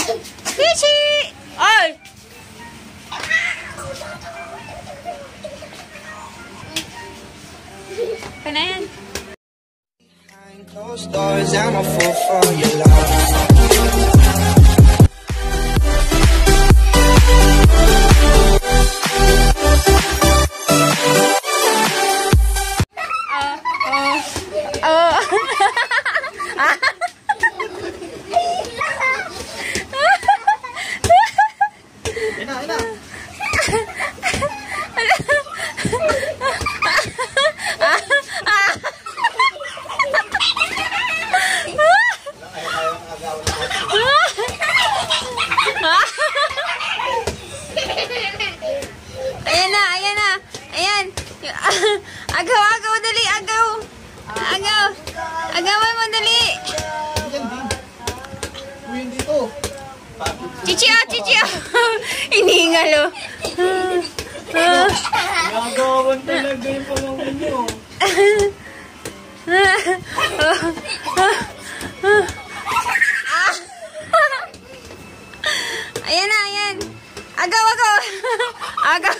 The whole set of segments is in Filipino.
Chichi! Ay! Kaya na yan. Closed doors, I'm a fool for your love. Agaw, dali, agaw. Agawan mo, dali. Chichi. Inihingal, oh. Nagawan talaga yung pamangkin nyo. Ayan. Agaw. Agaw.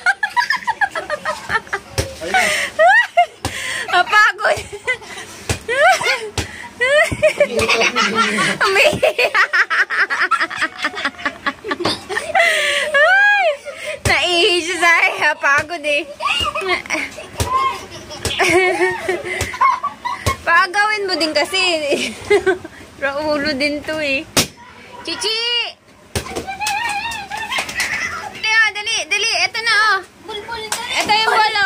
Apagod. Naihi siya sa akin. Apagod eh. Paagawin mo din kasi. Raulo din to eh. Chichi! Dali. Ito na oh. Ito yung bolo.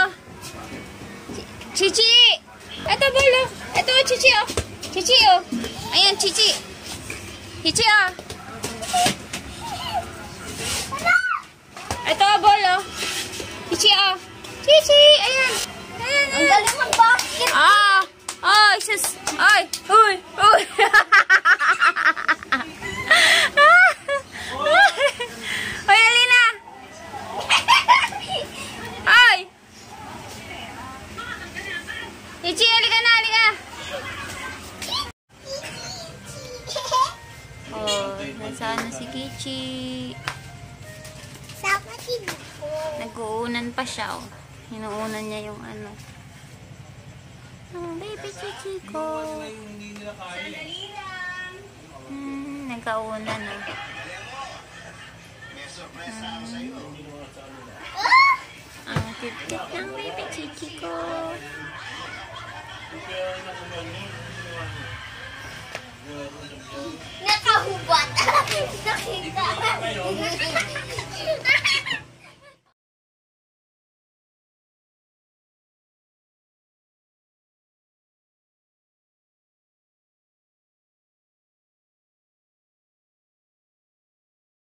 Chichi! Ito bolo. Ito Chichi oh. Chichi oh. Ayan Chichi. Chichi oh. Ito bolo. Chichi oh. Chichi! Ayan. Ang galing mag-basket. Ay, sus. Ay. Uy. Hoy, Alina. Ay. Chichi, halika na. Oh, nasaan na si Kichi? Nag-uunan pa siya, oh. Hinuunan niya yung ano. Oh, baby Chichi ko. Nagkaunan, oh. Ang cute ng baby Chichi ko. Nakahubad. Nakita.